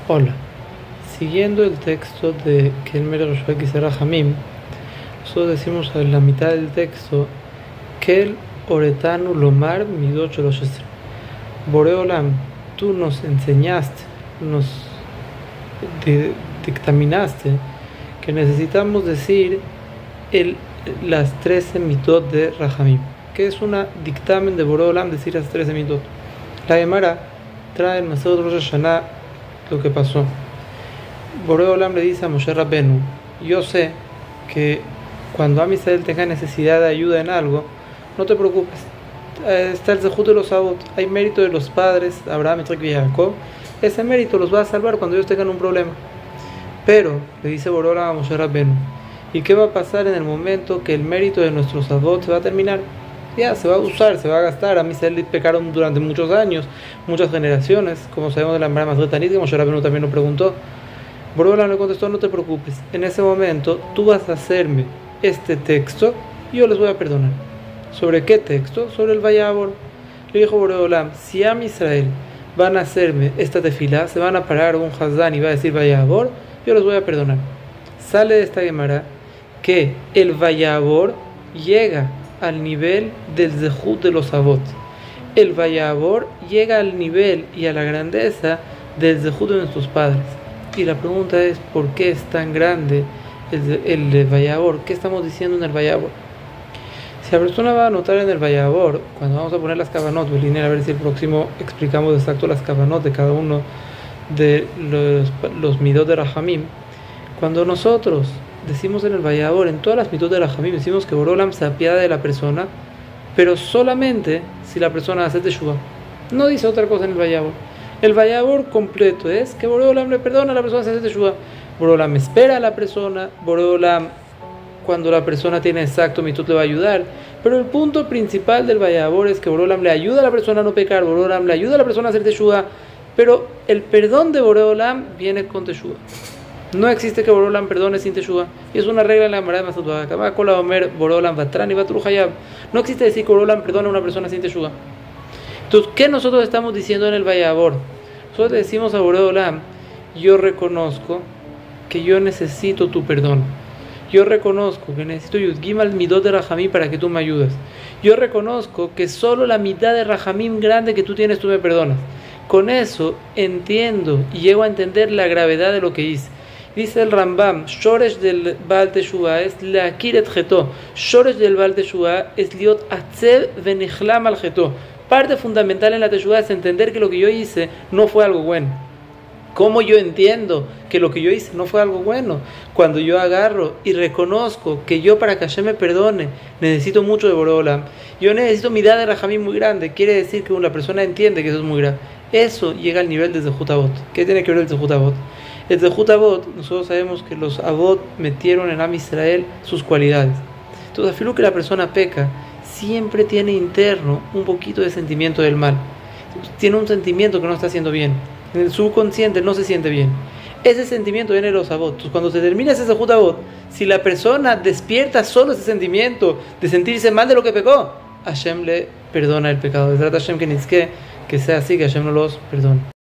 Hola, siguiendo el texto de Kelmer Roshua Kisera Hamim, nosotros decimos en la mitad del texto Kel Oretanu Lomar Midot Sholosh Esrei. Boreolam, tú nos enseñaste, nos dictaminaste que necesitamos decir las 13 mitot de Rahamim, que es una dictamen de Boreolam decir las 13 mitot. La Gemara trae en Masechet Rosh Hashanah lo que pasó. Boreolam le dice a Moshe Rabbenu: yo sé que cuando Am Israel tenga necesidad de ayuda en algo, no te preocupes, está el Zehut de los Avot, hay mérito de los padres Abraham, Yitzhak y Jacob, ese mérito los va a salvar cuando ellos tengan un problema. Pero le dice Boreolam a Moshe Rabbenu: ¿y qué va a pasar en el momento que el mérito de nuestros Avot se va a terminar? Ya, se va a usar, se va a gastar. Am Israel pecaron durante muchos años, muchas generaciones, como sabemos de la Gemara Masechet Tanit, que Moshe Rabbenu también lo preguntó. Boreolam le contestó: no te preocupes, en ese momento tú vas a hacerme este texto y yo les voy a perdonar. ¿Sobre qué texto? Sobre el Vayabor. Le dijo Boreolam: si Am Israel van a hacerme esta tefilá, se van a parar un Hazán y va a decir Vayabor, yo les voy a perdonar. Sale de esta Gemara que el Vayabor llega al nivel del Zehut de los Avot. El Vayabor llega al nivel y a la grandeza del Zehut de nuestros padres. Y la pregunta es: ¿por qué es tan grande el Vayabor? ¿Qué estamos diciendo en el Vayabor? Si la persona va a anotar en el Vayabor, cuando vamos a poner las kavanot, a ver si el próximo explicamos exacto las kavanot de cada uno de los midot de Rahamim. Cuando nosotros decimos en el Vayabor, en todas las midot de Rahamim, decimos que Boreolam se apiada de la persona, pero solamente si la persona hace teshuva. No dice otra cosa en el Vayabor. El Vayabor completo es que Boreolam le perdona a la persona si hace teshuva. Boreolam espera a la persona, Boreolam, cuando la persona tiene exacto mitot, le va a ayudar. Pero el punto principal del Vayabor es que Boreolam le ayuda a la persona a no pecar, Boreolam le ayuda a la persona a hacer teshuva, pero el perdón de Boreolam viene con teshuva. No existe que Boreolam perdone sin teshuva. Y es una regla en la Gemara de Masechet Bava Kama Omer Boreolam Vatran y Vatru Hayab. No existe decir que Boreolam perdona a una persona sin teshuva. Entonces, ¿qué nosotros estamos diciendo en el Vayabor? Nosotros le decimos a Boreolam: yo reconozco que yo necesito tu perdón. Yo reconozco que necesito Yud Gimal Midot de Rahamim para que tú me ayudes. Yo reconozco que solo la mitad de Rahamim grande que tú tienes tú me perdonas. Con eso entiendo y llego a entender la gravedad de lo que hice. Dice el Rambam: Shoresh del Baal Teshuvah es Leakir et Cheto. Shoresh del Baal Teshuvah es Liot Atzev Venichlam al Cheto. Parte fundamental en la Teshuvah es entender que lo que yo hice no fue algo bueno. ¿Cómo yo entiendo que lo que yo hice no fue algo bueno? Cuando yo agarro y reconozco que yo, para que Hashem me perdone, necesito mucho de Boreolam. Yo necesito midá de Rahamim muy grande. Quiere decir que una persona entiende que eso es muy grave. Eso llega al nivel de Zehut Avot. ¿Qué tiene que ver el Zehut Avot? El Zehut Avot, nosotros sabemos que los Avot metieron en Am Israel sus cualidades. Entonces, afirmo que la persona peca, siempre tiene interno un poquito de sentimiento del mal. Tiene un sentimiento que no está haciendo bien. En el subconsciente no se siente bien. Ese sentimiento viene de los Avot. Entonces, cuando se termina ese Zehut Avot, si la persona despierta solo ese sentimiento de sentirse mal de lo que pecó, Hashem le perdona el pecado. De Hashem que sea así, que Hashem no los perdone.